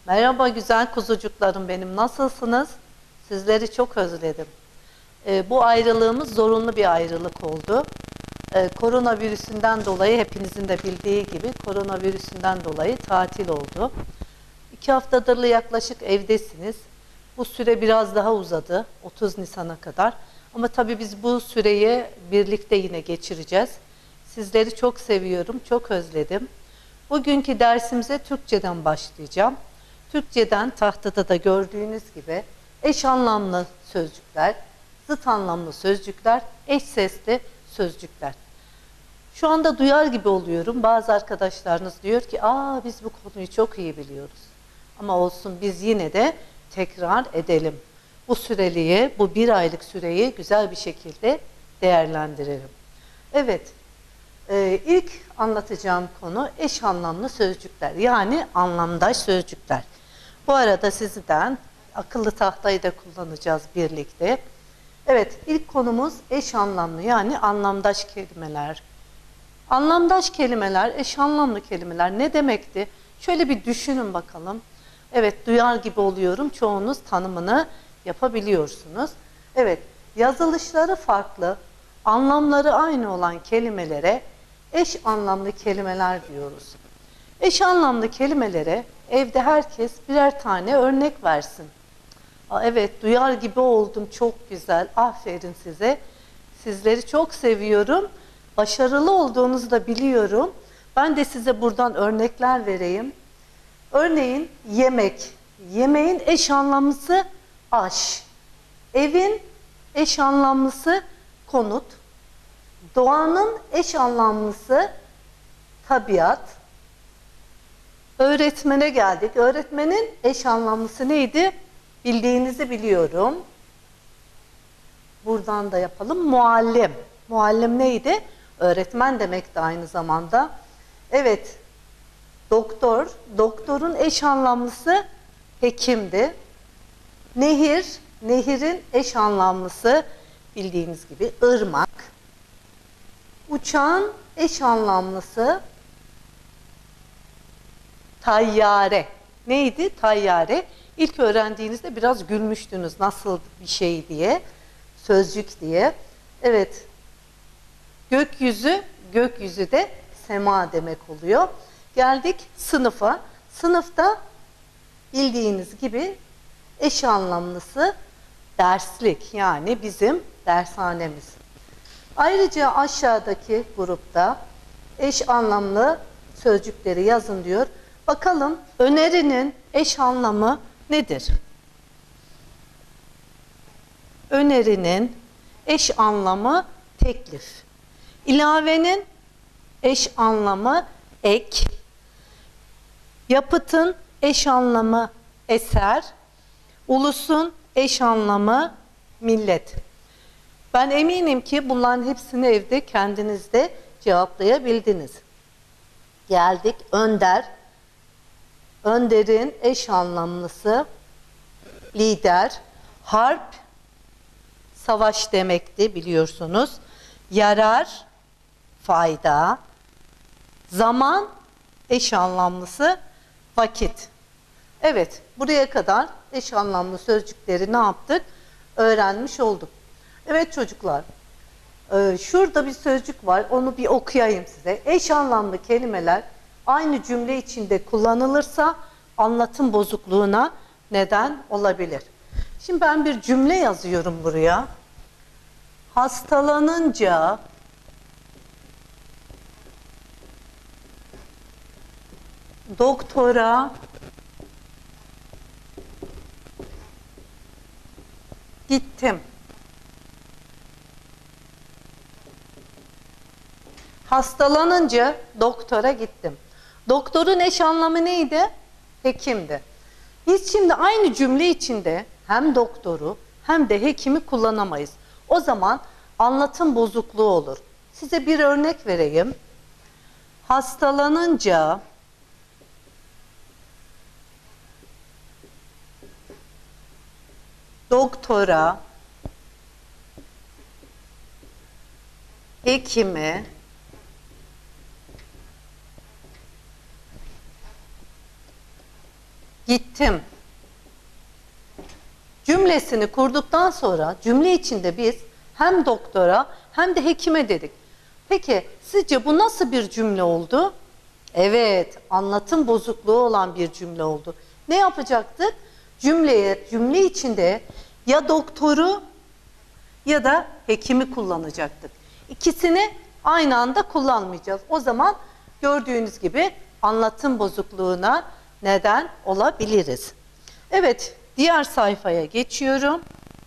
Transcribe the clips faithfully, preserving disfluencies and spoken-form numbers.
Merhaba güzel kuzucuklarım benim. Nasılsınız? Sizleri çok özledim. Ee, bu ayrılığımız zorunlu bir ayrılık oldu. Ee, koronavirüsünden dolayı hepinizin de bildiği gibi koronavirüsünden dolayı tatil oldu. İki haftadır yaklaşık evdesiniz. Bu süre biraz daha uzadı. otuz Nisan'a kadar. Ama tabii biz bu süreyi birlikte yine geçireceğiz. Sizleri çok seviyorum, çok özledim. Bugünkü dersimize Türkçeden başlayacağım. Türkçeden tahtada da gördüğünüz gibi eş anlamlı sözcükler, zıt anlamlı sözcükler, eş sesli sözcükler. Şu anda duyar gibi oluyorum. Bazı arkadaşlarınız diyor ki, aa biz bu konuyu çok iyi biliyoruz. Ama olsun biz yine de tekrar edelim. Bu süreliği, bu bir aylık süreyi güzel bir şekilde değerlendirelim. Evet, e, ilk anlatacağım konu eş anlamlı sözcükler. Yani anlamdaş sözcükler. Bu arada sizden akıllı tahtayı da kullanacağız birlikte. Evet, ilk konumuz eş anlamlı yani anlamdaş kelimeler. Anlamdaş kelimeler, eş anlamlı kelimeler ne demekti? Şöyle bir düşünün bakalım. Evet, duyar gibi oluyorum. Çoğunuz tanımını yapabiliyorsunuz. Evet, yazılışları farklı, anlamları aynı olan kelimelere eş anlamlı kelimeler diyoruz. Eş anlamlı kelimelere evde herkes birer tane örnek versin. Aa, evet, duyar gibi oldum, çok güzel, aferin size. Sizleri çok seviyorum. Başarılı olduğunuzu da biliyorum. Ben de size buradan örnekler vereyim. Örneğin yemek. Yemeğin eş anlamlısı aş. Evin eş anlamlısı konut. Doğanın eş anlamlısı tabiat. Öğretmene geldik. Öğretmenin eş anlamlısı neydi? Bildiğinizi biliyorum. Buradan da yapalım. Muallim. Muallim neydi? Öğretmen demek de aynı zamanda. Evet. Doktor. Doktorun eş anlamlısı hekimdi. Nehir. Nehirin eş anlamlısı bildiğiniz gibi ırmak. Uçağın eş anlamlısı tayyare. Neydi? Tayyare. İlk öğrendiğinizde biraz gülmüştünüz nasıl bir şey diye, sözcük diye. Evet, gökyüzü, gökyüzü de sema demek oluyor. Geldik sınıfa. Sınıfta bildiğiniz gibi eş anlamlısı derslik, yani bizim dershanemiz. Ayrıca aşağıdaki grupta eş anlamlı sözcükleri yazın diyor. Bakalım önerinin eş anlamı nedir? Önerinin eş anlamı teklif. İlavenin eş anlamı ek. Yapıtın eş anlamı eser. Ulusun eş anlamı millet. Ben eminim ki bunların hepsini evde kendinizde cevaplayabildiniz. Geldik önder. Önderin eş anlamlısı lider. Harp savaş demekti biliyorsunuz. Yarar fayda. Zaman eş anlamlısı vakit. Evet, buraya kadar eş anlamlı sözcükleri ne yaptık? Öğrenmiş olduk. Evet çocuklar, şurada bir sözcük var, onu bir okuyayım size. Eş anlamlı kelimeler aynı cümle içinde kullanılırsa anlatım bozukluğuna neden olabilir. Şimdi ben bir cümle yazıyorum buraya. Hastalanınca doktora gittim. Hastalanınca doktora gittim. Doktorun eş anlamı neydi? Hekimdi. Biz şimdi aynı cümle içinde hem doktoru hem de hekimi kullanamayız. O zaman anlatım bozukluğu olur. Size bir örnek vereyim. Hastalanınca doktora, hekime gittim cümlesini kurduktan sonra cümle içinde biz hem doktora hem de hekime dedik. Peki sizce bu nasıl bir cümle oldu? Evet, anlatım bozukluğu olan bir cümle oldu. Ne yapacaktık? Cümleye, cümle içinde ya doktoru ya da hekimi kullanacaktık. İkisini aynı anda kullanmayacağız. O zaman gördüğünüz gibi anlatım bozukluğuna neden olabiliriz. Evet, diğer sayfaya geçiyorum.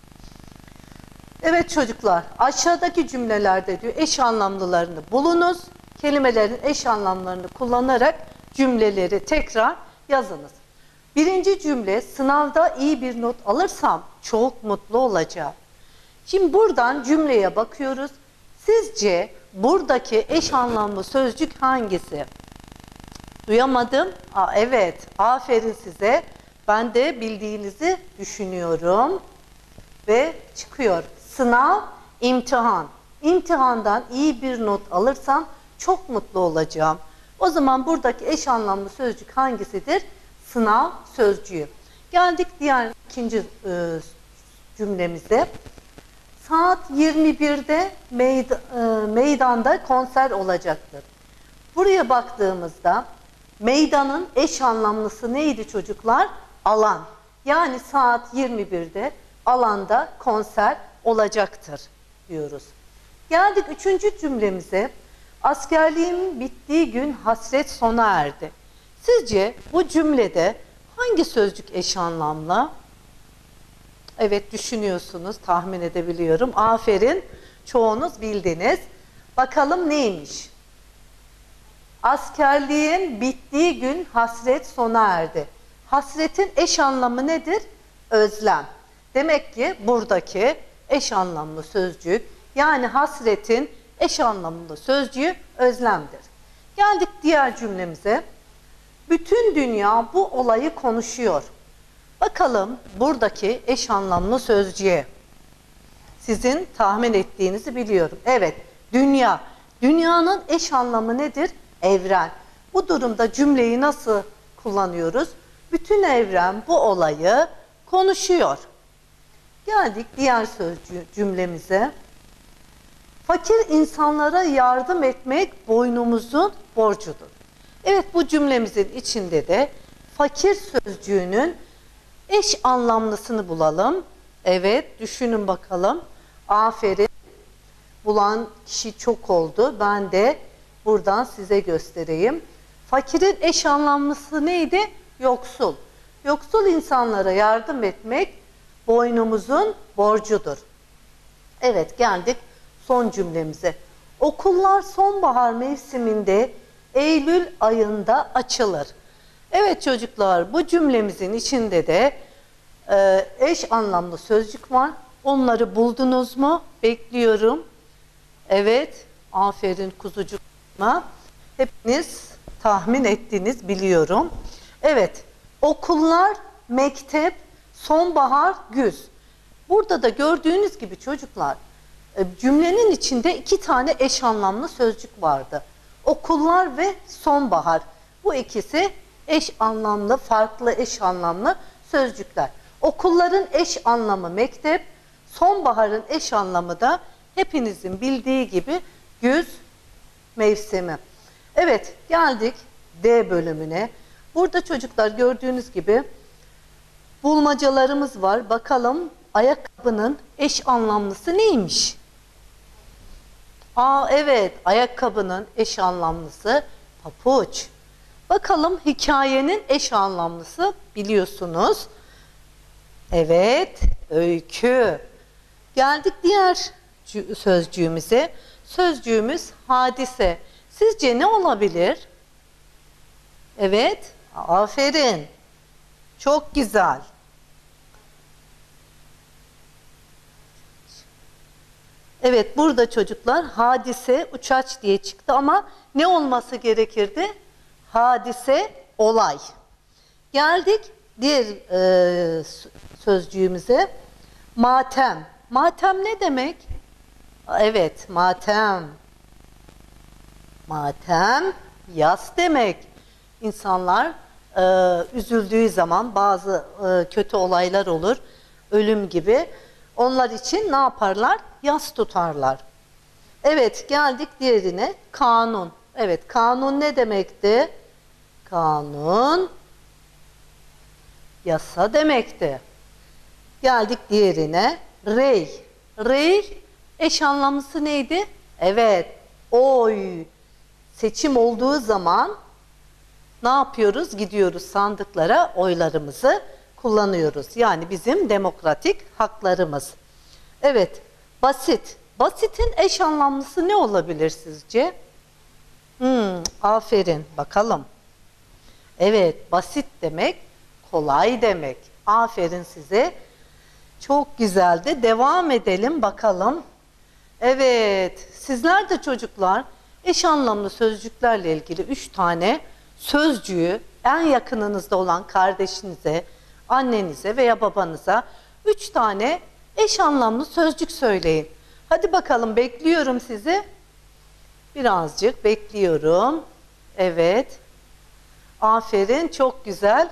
Evet çocuklar, aşağıdaki cümlelerde diyor eş anlamlılarını bulunuz. Kelimelerin eş anlamlarını kullanarak cümleleri tekrar yazınız. Birinci cümle, sınavda iyi bir not alırsam çok mutlu olacağım. Şimdi buradan cümleye bakıyoruz. Sizce buradaki eş anlamlı sözcük hangisi? Duyamadım. Aa, evet, aferin size. Ben de bildiğinizi düşünüyorum. Ve çıkıyor. Sınav, imtihan. İmtihandan iyi bir not alırsam çok mutlu olacağım. O zaman buradaki eş anlamlı sözcük hangisidir? Sınav sözcüğü. Geldik diğer ikinci e, cümlemize. Saat yirmi birde meyd e, meydanda konser olacaktır. Buraya baktığımızda meydanın eş anlamlısı neydi çocuklar? Alan. Yani saat yirmi birde alanda konser olacaktır diyoruz. Geldik üçüncü cümlemize. Askerliğim bittiği gün hasret sona erdi. Sizce bu cümlede hangi sözcük eş anlamlı? Evet düşünüyorsunuz, tahmin edebiliyorum. Aferin, çoğunuz bildiniz. Bakalım neymiş? Askerliğin bittiği gün hasret sona erdi. Hasretin eş anlamı nedir? Özlem. Demek ki buradaki eş anlamlı sözcük, yani hasretin eş anlamlı sözcüğü özlemdir. Geldik diğer cümlemize. Bütün dünya bu olayı konuşuyor. Bakalım buradaki eş anlamlı sözcüğe. Sizin tahmin ettiğinizi biliyorum. Evet, dünya. Dünyanın eş anlamı nedir? Evren. Bu durumda cümleyi nasıl kullanıyoruz? Bütün evren bu olayı konuşuyor. Geldik diğer sözcüğü cümlemize. Fakir insanlara yardım etmek boynumuzun borcudur. Evet, bu cümlemizin içinde de fakir sözcüğünün eş anlamlısını bulalım. Evet, düşünün bakalım. Aferin. Bulan kişi çok oldu. Ben de buradan size göstereyim. Fakirin eş anlamlısı neydi? Yoksul. Yoksul insanlara yardım etmek boynumuzun borcudur. Evet, geldik son cümlemize. Okullar sonbahar mevsiminde Eylül ayında açılır. Evet çocuklar, bu cümlemizin içinde de e, eş anlamlı sözcük var. Onları buldunuz mu? Bekliyorum. Evet, aferin kuzucukma. Hepiniz tahmin ettiniz, biliyorum. Evet, okullar, mektep, sonbahar, güz. Burada da gördüğünüz gibi çocuklar, cümlenin içinde iki tane eş anlamlı sözcük vardı. Okullar ve sonbahar. Bu ikisi eş anlamlı, farklı eş anlamlı sözcükler. Okulların eş anlamı mektep, sonbaharın eş anlamı da hepinizin bildiği gibi güz mevsimi. Evet, geldik D bölümüne. Burada çocuklar gördüğünüz gibi bulmacalarımız var. Bakalım ayakkabının eş anlamlısı neymiş? Aa evet, ayakkabının eş anlamlısı papuç. Bakalım hikayenin eş anlamlısı, biliyorsunuz. Evet, öykü. Geldik diğer sözcüğümüze. Sözcüğümüz hadise. Sizce ne olabilir? Evet, aferin. Çok güzel. Evet, burada çocuklar hadise, uçaç diye çıktı ama ne olması gerekirdi? Hadise, olay. Geldik diğer e, sözcüğümüze. Matem. Matem ne demek? Evet, matem. Matem, yas demek. İnsanlar e, üzüldüğü zaman bazı e, kötü olaylar olur, ölüm gibi. Onlar için ne yaparlar? Yas tutarlar. Evet, geldik diğerine. Kanun. Evet, kanun ne demekti? Kanun, yasa demekti. Geldik diğerine. Rey. Rey eş anlamlısı neydi? Evet, oy. Seçim olduğu zaman ne yapıyoruz? Gidiyoruz sandıklara, oylarımızı kullanıyoruz. Yani bizim demokratik haklarımız. Evet, basit. Basitin eş anlamlısı ne olabilir sizce? Hmm, aferin, bakalım. Evet, basit demek, kolay demek. Aferin size. Çok güzeldi. Devam edelim bakalım. Evet, sizler de çocuklar eş anlamlı sözcüklerle ilgili üç tane sözcüğü en yakınınızda olan kardeşinize, annenize veya babanıza üç tane eş anlamlı sözcük söyleyin. Hadi bakalım, bekliyorum sizi. Birazcık bekliyorum. Evet. Aferin, çok güzel.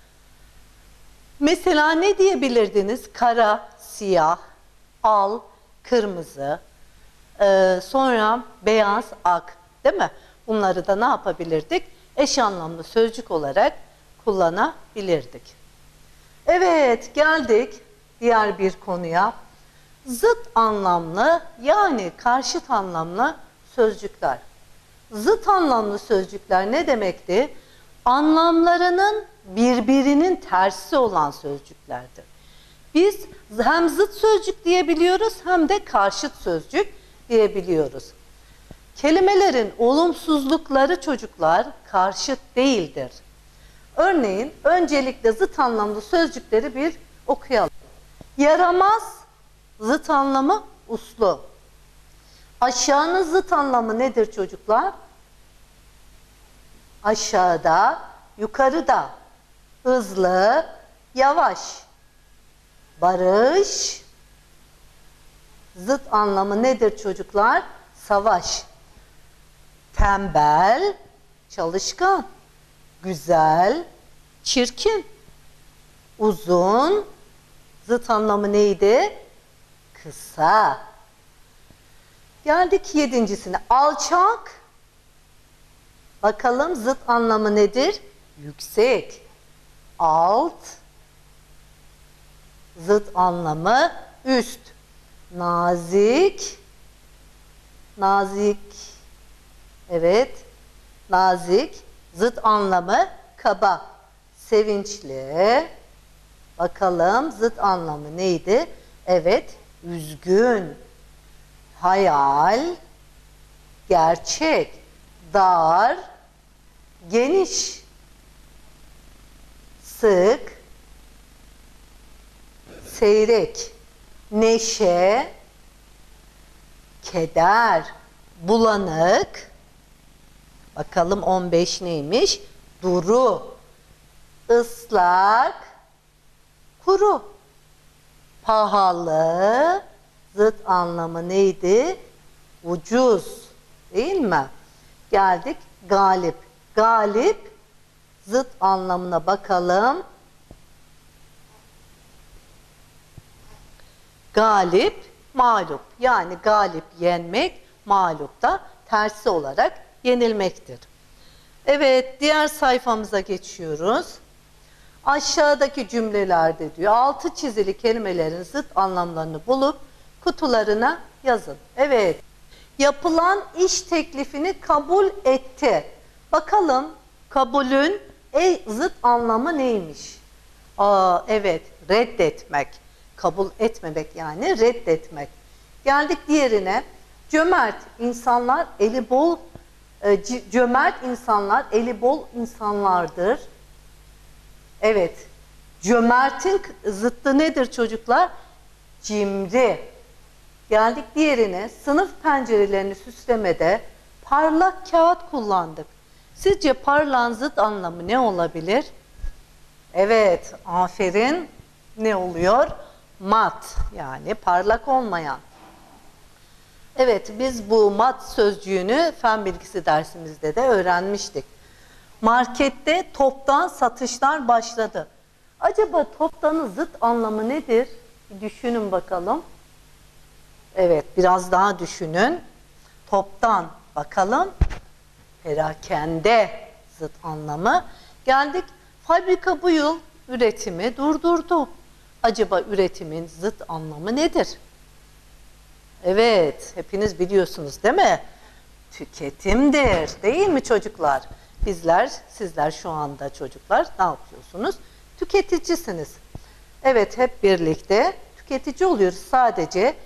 Mesela ne diyebilirdiniz? Kara, siyah, al, kırmızı, e, sonra beyaz, ak, değil mi? Bunları da ne yapabilirdik? Eş anlamlı sözcük olarak kullanabilirdik. Evet, geldik diğer bir konuya. Zıt anlamlı, yani karşıt anlamlı sözcükler. Zıt anlamlı sözcükler ne demekti? Anlamlarının birbirinin tersi olan sözcüklerdir. Biz hem zıt sözcük diyebiliyoruz hem de karşıt sözcük diyebiliyoruz. Kelimelerin olumsuzlukları çocuklar karşıt değildir. Örneğin öncelikle zıt anlamlı sözcükleri bir okuyalım. Yaramaz, zıt anlamı uslu. Aşağının zıt anlamı nedir çocuklar? Aşağıda, yukarıda. Hızlı, yavaş. Barış, zıt anlamı nedir çocuklar? Savaş. Tembel, çalışkan. Güzel, çirkin. Uzun, zıt anlamı neydi? Kısa. Geldik yedincisine. Alçak. Bakalım zıt anlamı nedir? Yüksek. Alt. Zıt anlamı üst. Nazik. Nazik. Evet. Nazik. Zıt anlamı kaba. Sevinçli. Bakalım zıt anlamı neydi? Evet. Üzgün. Hayal. Gerçek. Dar. Geniş. Sık. Seyrek. Neşe. Keder. Bulanık. Bakalım on beş neymiş? Duru. Islak. Kuru. Pahalı. Zıt anlamı neydi? Ucuz. Değil mi? Geldik galip. Galip zıt anlamına bakalım. Galip, mağlup. Yani galip yenmek, mağlup da tersi olarak yenilmektir. Evet, diğer sayfamıza geçiyoruz. Aşağıdaki cümlelerde diyor, altı çizili kelimelerin zıt anlamlarını bulup kutularına yazın. Evet, yapılan iş teklifini kabul etti. Bakalım kabulün e, zıt anlamı neymiş? Aa, evet, reddetmek. Kabul etmemek yani reddetmek. Geldik diğerine. Cömert insanlar eli bol, e, cömert insanlar eli bol insanlardır. Evet, cömertin zıttı nedir çocuklar? Cimri. Geldik diğerine. Sınıf pencerelerini süslemede parlak kağıt kullandık. Sizce parlağın zıt anlamı ne olabilir? Evet, aferin. Ne oluyor? Mat, yani parlak olmayan. Evet, biz bu mat sözcüğünü fen bilgisi dersimizde de öğrenmiştik. Markette toptan satışlar başladı. Acaba toptanın zıt anlamı nedir? Bir düşünün bakalım. Evet, biraz daha düşünün. Toptan bakalım. Perakende zıt anlamı. Geldik, fabrika bu yıl üretimi durdurdu. Acaba üretimin zıt anlamı nedir? Evet, hepiniz biliyorsunuz değil mi? Tüketimdir, değil mi çocuklar? Bizler, sizler şu anda çocuklar ne yapıyorsunuz? Tüketicisiniz. Evet, hep birlikte tüketici oluyoruz sadece.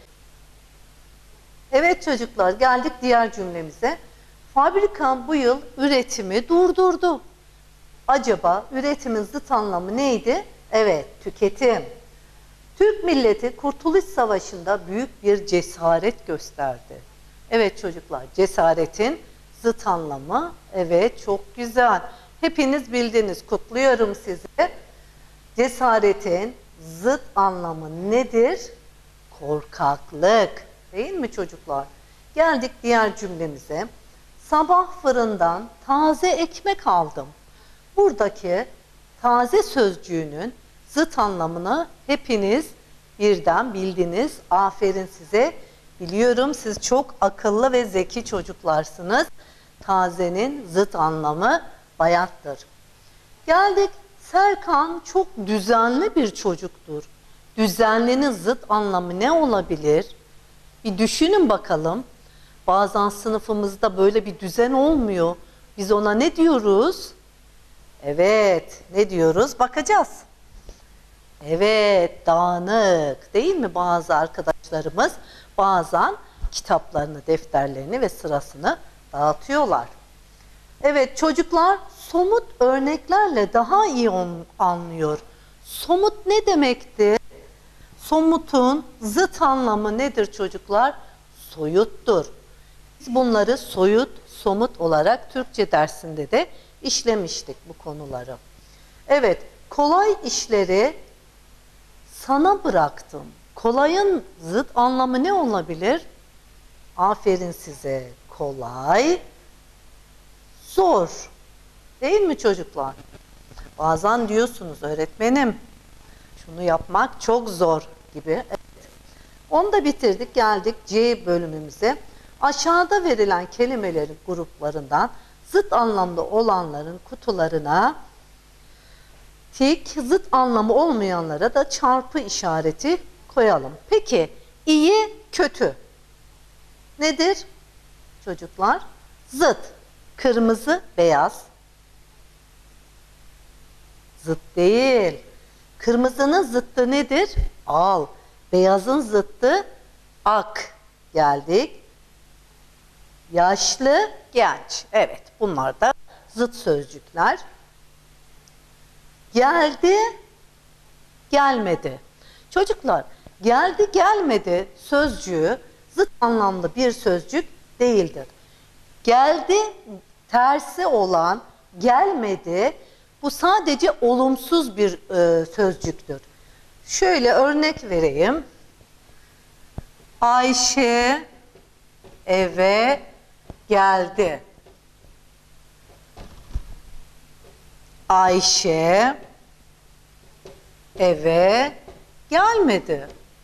Evet çocuklar, geldik diğer cümlemize. Fabrika bu yıl üretimi durdurdu. Acaba üretimin zıt anlamı neydi? Evet, tüketim. Türk milleti Kurtuluş Savaşı'nda büyük bir cesaret gösterdi. Evet çocuklar, cesaretin zıt anlamı, evet çok güzel. Hepiniz bildiniz, kutluyorum sizi. Cesaretin zıt anlamı nedir? Korkaklık, değil mi çocuklar? Geldik diğer cümlemize. Sabah fırından taze ekmek aldım. Buradaki taze sözcüğünün zıt anlamını hepiniz birden bildiniz. Aferin size. Biliyorum siz çok akıllı ve zeki çocuklarsınız. Tazenin zıt anlamı bayattır. Geldik, Serkan çok düzenli bir çocuktur. Düzenlinin zıt anlamı ne olabilir? Bir düşünün bakalım. Bazen sınıfımızda böyle bir düzen olmuyor. Biz ona ne diyoruz? Evet, ne diyoruz? Bakacağız. Evet, dağınık değil mi? Bazı arkadaşlarımız bazen kitaplarını, defterlerini ve sırasını dağıtıyorlar. Evet, çocuklar somut örneklerle daha iyi anlıyor. Somut ne demekti? Somutun zıt anlamı nedir çocuklar? Soyuttur. Biz bunları soyut, somut olarak Türkçe dersinde de işlemiştik bu konuları. Evet, kolay işleri sana bıraktım. Kolayın zıt anlamı ne olabilir? Aferin size. Kolay, zor. Değil mi çocuklar? Bazen diyorsunuz öğretmenim, şunu yapmak çok zor gibi. Evet. Onu da bitirdik, geldik C bölümümüze. Aşağıda verilen kelimelerin gruplarından zıt anlamlı olanların kutularına tik, zıt anlamı olmayanlara da çarpı işareti koyalım. Peki, iyi, kötü nedir çocuklar? Zıt. Kırmızı, beyaz. Zıt değil. Kırmızının zıttı nedir? Al. Beyazın zıttı ak. Geldik. Yaşlı, genç. Evet, bunlar da zıt sözcükler. Geldi, gelmedi. Çocuklar, geldi, gelmedi sözcüğü zıt anlamlı bir sözcük değildir. Geldi, tersi olan gelmedi, bu sadece olumsuz bir e, sözcüktür. Şöyle örnek vereyim. Ayşe eve geldi. Ayşe eve gelmedi.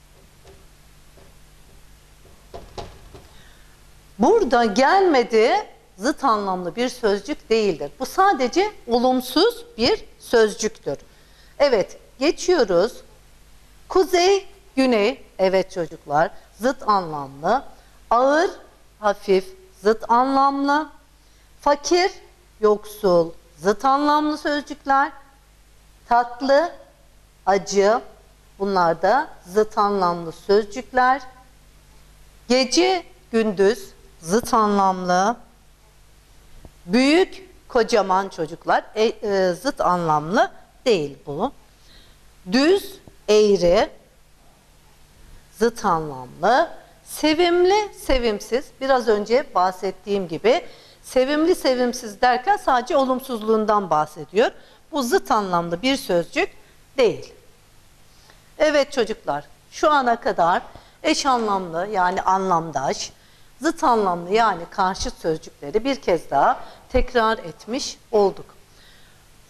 Burada gelmedi zıt anlamlı bir sözcük değildir. Bu sadece olumsuz bir sözcüktür. Evet, geçiyoruz. Kuzey, güney, evet çocuklar, zıt anlamlı. Ağır, hafif, zıt anlamlı. Fakir, yoksul, zıt anlamlı sözcükler. Tatlı, acı, bunlar da zıt anlamlı sözcükler. Gece, gündüz, zıt anlamlı. Büyük, kocaman çocuklar, e, e, zıt anlamlı değil bu. Düz, eğri, zıt anlamlı. Sevimli, sevimsiz, biraz önce bahsettiğim gibi sevimli, sevimsiz derken sadece olumsuzluğundan bahsediyor. Bu zıt anlamlı bir sözcük değil. Evet çocuklar, şu ana kadar eş anlamlı yani anlamdaş, zıt anlamlı yani karşıt sözcükleri bir kez daha tekrar etmiş olduk.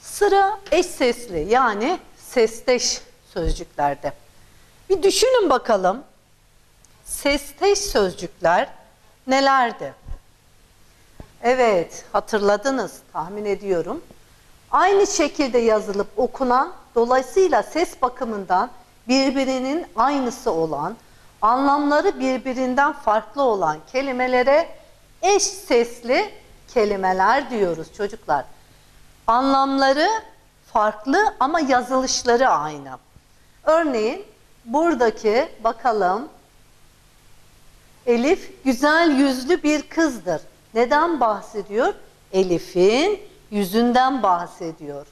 Sıra eş sesli yani sesteş sözcüklerde. Bir düşünün bakalım. Sesteş sözcükler nelerdi? Evet, hatırladınız tahmin ediyorum. Aynı şekilde yazılıp okunan, dolayısıyla ses bakımından birbirinin aynısı olan, anlamları birbirinden farklı olan kelimelere eş sesli kelimeler diyoruz çocuklar. Anlamları farklı ama yazılışları aynı. Örneğin buradaki bakalım, Elif güzel yüzlü bir kızdır. Neden bahsediyor? Elif'in yüzünden bahsediyor.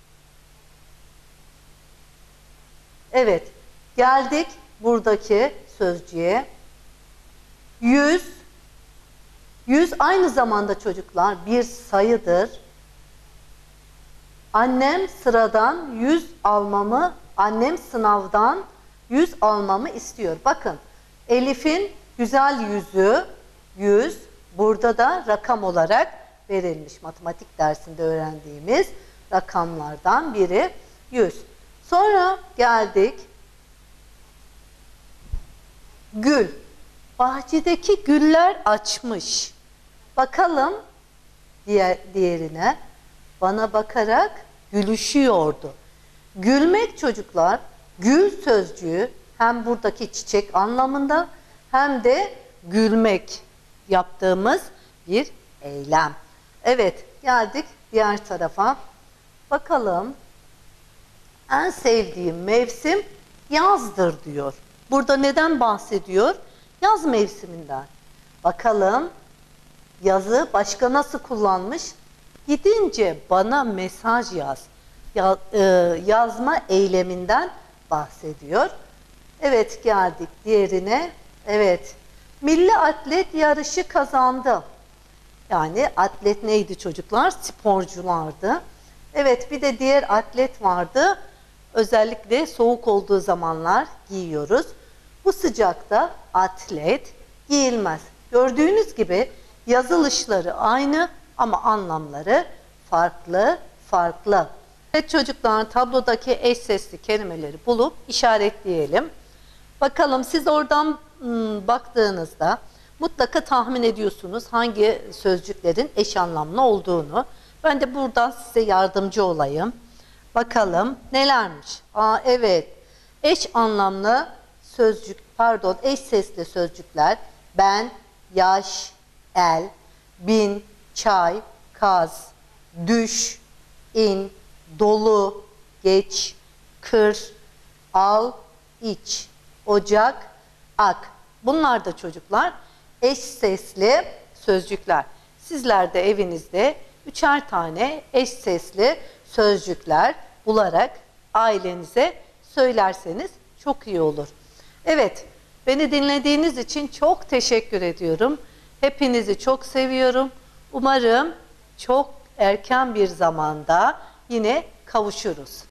Evet, geldik buradaki sözcüğe. Yüz, yüz aynı zamanda çocuklar bir sayıdır. Annem sıradan yüz almamı, annem sınavdan yüz almamı istiyor. Bakın, Elif'in güzel yüzü, yüz, burada da rakam olarak verilmiş. Matematik dersinde öğrendiğimiz rakamlardan biri yüz. Sonra geldik. Gül. Bahçedeki güller açmış. Bakalım diğer, diğerine. Bana bakarak gülüşüyordu. Gülmek çocuklar, gül sözcüğü hem buradaki çiçek anlamında hem de gülmek yaptığımız bir eylem. Evet, geldik diğer tarafa. Bakalım, en sevdiğim mevsim yazdır diyor. Burada neden bahsediyor? Yaz mevsiminden. Bakalım, yazı başka nasıl kullanmış? Gidince bana mesaj yaz. Ya, e, yazma eyleminden bahsediyor. Evet, geldik diğerine. Evet, milli atlet yarışı kazandı. Yani atlet neydi çocuklar? Sporculardı. Evet, bir de diğer atlet vardı. Özellikle soğuk olduğu zamanlar giyiyoruz. Bu sıcakta atlet giyilmez. Gördüğünüz gibi yazılışları aynı ama anlamları farklı farklı. Evet çocuklar, tablodaki eş sesli kelimeleri bulup işaretleyelim. Bakalım siz oradan ım, baktığınızda mutlaka tahmin ediyorsunuz hangi sözcüklerin eş anlamlı olduğunu. Ben de buradan size yardımcı olayım. Bakalım nelermiş? Aa, evet, eş anlamlı sözcük, pardon eş sesli sözcükler ben, yaş, el, bin, çay, kaz, düş, in, dolu, geç, kır, al, iç, ocak, ak. Bunlar da çocuklar eş sesli sözcükler. Sizler de evinizde üçer tane eş sesli sözcükler bularak ailenize söylerseniz çok iyi olur. Evet, beni dinlediğiniz için çok teşekkür ediyorum. Hepinizi çok seviyorum. Umarım çok erken bir zamanda yine kavuşuruz.